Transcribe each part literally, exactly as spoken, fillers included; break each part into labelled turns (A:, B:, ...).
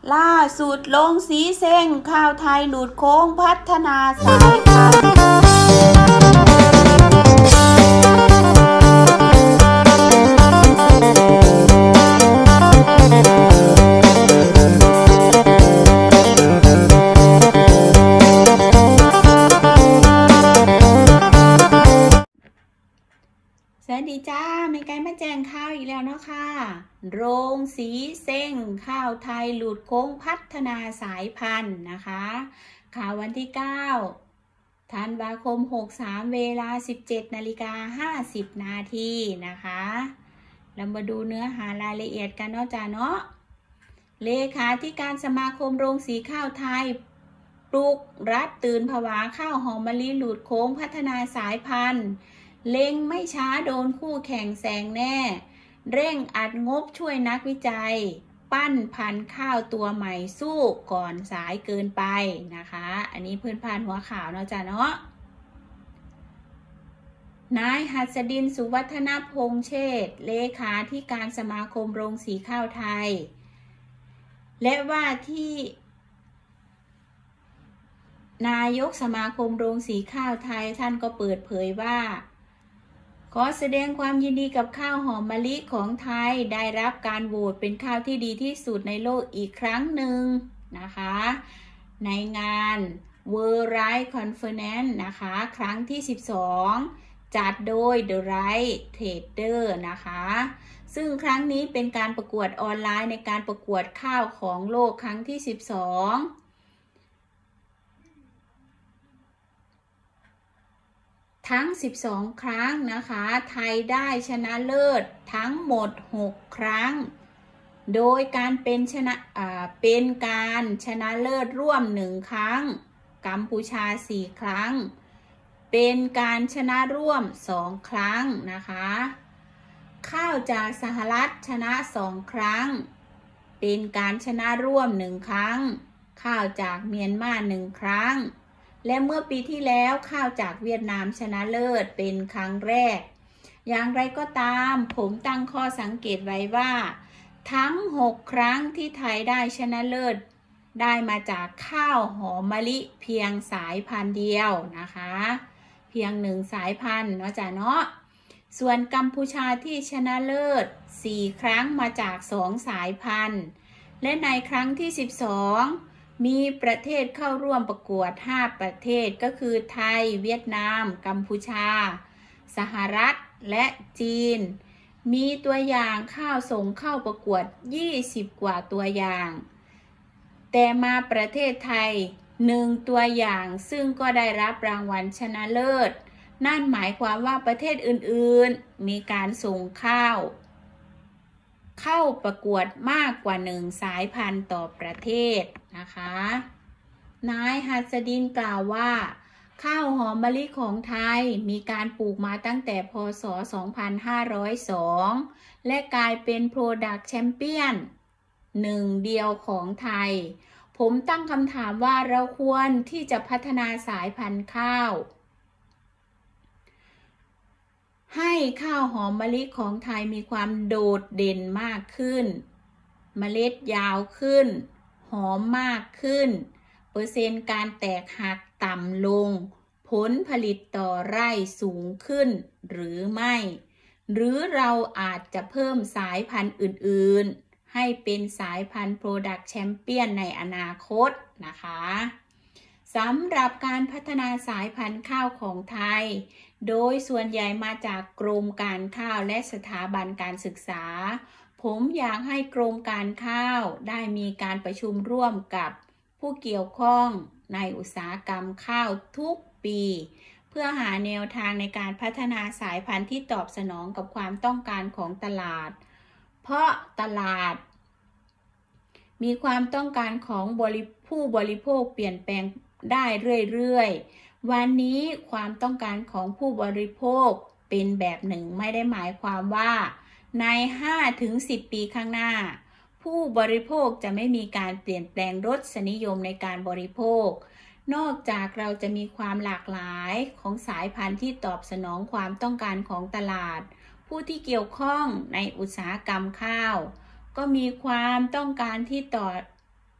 A: ล่าสุดลงสีเส้งข้าวไทยหลุดโค้งพัฒนาสายพันธุ์สวัสดีจ้ามีไกด์มาแจ้งข่าวอีกแล้วเนาะค่ะโรงสีเส้งข้าวไทยหลุดโค้งพัฒนาสายพันธุ์นะคะข่าววันที่เก้าธันวาคมหกสามเวลาสิบเจ็ดนาฬิกาห้าสิบนาทีนะคะเรามาดูเนื้อหารายละเอียดกันเนาะจ้าเนาะเลขาธิการสมาคมโรงสีข้าวไทยปลุกรัฐตื่นผวาข้าวหอมมะลิหลุดโค้งพัฒนาสายพันธุ์เล็งไม่ช้าโดนคู่แข่งแซงแน่เร่งอัดงบช่วยนักวิจัยปั้นพันธุ์ข้าวตัวใหม่สู้ก่อนสายเกินไปนะคะอันนี้เพื่อนพานหัวข่าวเนาะจ้ะเนาะนายหัสดินสุวัฒนพงษ์เชษฐ์เลขาธิการสมาคมโรงสีข้าวไทยและว่าที่นายกสมาคมโรงสีข้าวไทยท่านก็เปิดเผยว่าขอแสดงความยินดีกับข้าวหอมมะลิของไทยได้รับการโหวตเป็นข้าวที่ดีที่สุดในโลกอีกครั้งหนึ่งนะคะในงาน World Rice Conference นะคะครั้งที่สิบสองจัดโดย The Rice Trader นะคะซึ่งครั้งนี้เป็นการประกวดออนไลน์ในการประกวดข้าวของโลกครั้งที่สิบสองทั้งสิบสองครั้งนะคะไทยได้ชนะเลิศทั้งหมดหกครั้งโดยการเป็นชนะอ่าเป็นการชนะเลิศร่วมหนึ่งครั้งกัมพูชาสี่ครั้งเป็นการชนะร่วมสองครั้งนะคะข้าวจากสหรัฐชนะสองครั้งเป็นการชนะร่วมหนึ่งครั้งข้าวจากเมียนมาหนึ่งครั้งและเมื่อปีที่แล้วข้าวจากเวียดนามชนะเลิศเป็นครั้งแรกอย่างไรก็ตามผมตั้งข้อสังเกตไว้ว่าทั้งหกครั้งที่ไทยได้ชนะเลิศได้มาจากข้าวหอมมะลิเพียงสายพันธุ์เดียวนะคะเพียงหนึ่งสายพันธุ์เนาะจ้ะเนาะส่วนกัมพูชาที่ชนะเลิศสี่ครั้งมาจากสองสายพันธุ์และในครั้งที่สิบสองมีประเทศเข้าร่วมประกวดห้าประเทศก็คือไทยเวียดนามกัมพูชาสหรัฐและจีนมีตัวอย่างข้าวส่งเข้าประกวดยี่สิบกว่าตัวอย่างแต่มาประเทศไทยหนึ่งตัวอย่างซึ่งก็ได้รับรางวัลชนะเลิศนั่นหมายความว่าประเทศอื่นๆมีการส่งข้าวเข้าประกวดมากกว่าหนึ่งสายพันธุ์ต่อประเทศนะคะนายหัสดินกล่าวว่าข้าวหอมมะลิของไทยมีการปลูกมาตั้งแต่พ.ศ. สองพันห้าร้อยสองและกลายเป็น Product Champion หนึ่งเดียวของไทยผมตั้งคำถามว่าเราควรที่จะพัฒนาสายพันธุ์ข้าวให้ข้าวหอมมะลิของไทยมีความโดดเด่นมากขึ้นเมล็ดยาวขึ้นหอมมากขึ้นเปอร์เซ็นต์การแตกหักต่ำลงผลผลิตต่อไร่สูงขึ้นหรือไม่หรือเราอาจจะเพิ่มสายพันธุ์อื่นๆให้เป็นสายพันธุ์ Product Champion ในอนาคตนะคะสำหรับการพัฒนาสายพันธุ์ข้าวของไทยโดยส่วนใหญ่มาจากกรมการข้าวและสถาบันการศึกษาผมอยากให้กรมการข้าวได้มีการประชุมร่วมกับผู้เกี่ยวข้องในอุตสาหกรรมข้าวทุกปีเพื่อหาแนวทางในการพัฒนาสายพันธุ์ที่ตอบสนองกับความต้องการของตลาดเพราะตลาดมีความต้องการของผู้บริโภคเปลี่ยนแปลงได้เรื่อยๆวันนี้ความต้องการของผู้บริโภคเป็นแบบหนึ่งไม่ได้หมายความว่าใน ห้าถึงสิบ ปีข้างหน้าผู้บริโภคจะไม่มีการเปลี่ยนแปลงรสนิยมในการบริโภคนอกจากเราจะมีความหลากหลายของสายพันธุ์ที่ตอบสนองความต้องการของตลาดผู้ที่เกี่ยวข้องในอุตสาหกรรมข้าวก็มีความต้องการที่ต่อ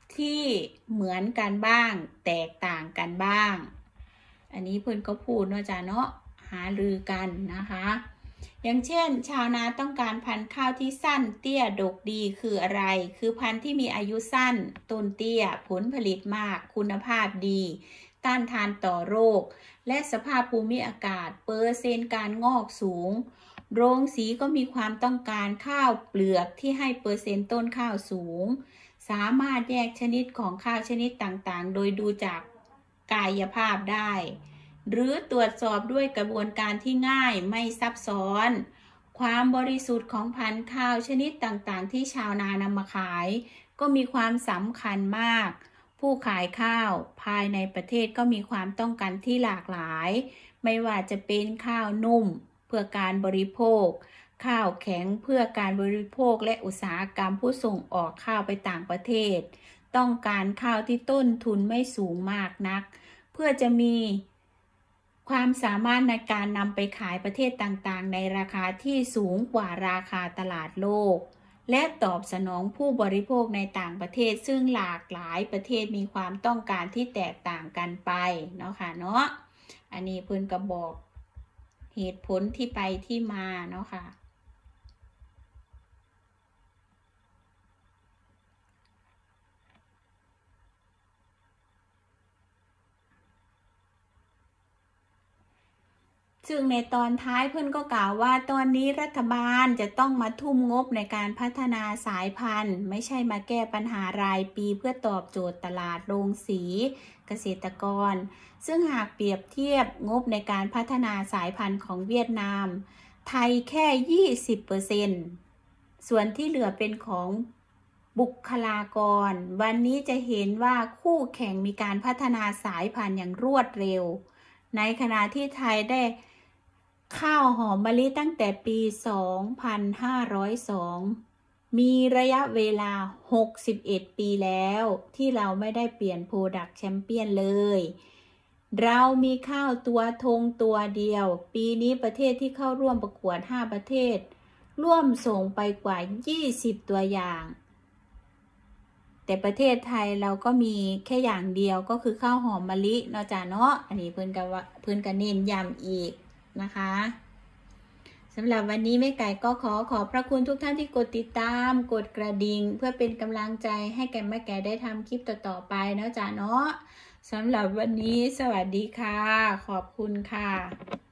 A: ที่เหมือนกันบ้างแตกต่างกันบ้างอันนี้เพื่อนก็พูดเนาะจ้ะเนาะหารือกันนะคะอย่างเช่นชาวนาต้องการพันธุ์ข้าวที่สั้นเตี้ยดกดีคืออะไรคือพันธุ์ที่มีอายุสั้นต้นเตี้ยผลผลิตมากคุณภาพดีต้านทานต่อโรคและสภาพภูมิอากาศเปอร์เซ็นต์การงอกสูงโรงสีก็มีความต้องการข้าวเปลือกที่ให้เปอร์เซ็นต์ต้นข้าวสูงสามารถแยกชนิดของข้าวชนิดต่างๆโดยดูจากกายภาพได้หรือตรวจสอบด้วยกระบวนการที่ง่ายไม่ซับซ้อนความบริสุทธิ์ของพันธุ์ข้าวชนิดต่างๆที่ชาวนานำมาขายก็มีความสำคัญมากผู้ขายข้าวภายในประเทศก็มีความต้องการที่หลากหลายไม่ว่าจะเป็นข้าวนุ่มเพื่อการบริโภคข้าวแข็งเพื่อการบริโภคและอุตสาหกรรมผู้ส่งออกข้าวไปต่างประเทศต้องการข้าวที่ต้นทุนไม่สูงมากนักเพื่อจะมีความสามารถในการนำไปขายประเทศต่างๆในราคาที่สูงกว่าราคาตลาดโลกและตอบสนองผู้บริโภคในต่างประเทศซึ่งหลากหลายประเทศมีความต้องการที่แตกต่างกันไปเนาะค่ะเนาะอันนี้เพิ่นก็บอกเหตุผลที่ไปที่มาเนาะค่ะซึ่งในตอนท้ายเพื่อนก็กล่าวว่าตอนนี้รัฐบาลจะต้องมาทุ่มงบในการพัฒนาสายพันธุ์ไม่ใช่มาแก้ปัญหารายปีเพื่อตอบโจทย์ตลาดโรงสีเกษตรกรซึ่งหากเปรียบเทียบงบในการพัฒนาสายพันธุ์ของเวียดนามไทยแค่ ยี่สิบเปอร์เซ็นต์ ส่วนที่เหลือเป็นของบุคลากรวันนี้จะเห็นว่าคู่แข่งมีการพัฒนาสายพันธุ์อย่างรวดเร็วในขณะที่ไทยได้ข้าวหอมมะลิตั้งแต่ปี สองพันห้าร้อยสอง มีระยะเวลา หกสิบเอ็ด ปีแล้วที่เราไม่ได้เปลี่ยน Product Champion เลยเรามีข้าวตัวธงตัวเดียวปีนี้ประเทศที่เข้าร่วมประกวด ห้า ประเทศร่วมส่งไปกว่า ยี่สิบ ตัวอย่างแต่ประเทศไทยเราก็มีแค่อย่างเดียวก็คือข้าวหอมมะลิเนาะจ้ะเนาะอันนี้เพิ่นก็ว่าเพิ่นก็เน้นย้ำอีกนะคะสำหรับวันนี้แม่ไก่ก็ขอขอบพระคุณทุกท่านที่กดติดตามกดกระดิ่งเพื่อเป็นกำลังใจให้แก่แม่ไก่ได้ทำคลิปต่อๆไปเนาะจ้ะเนาะสำหรับวันนี้สวัสดีค่ะขอบคุณค่ะ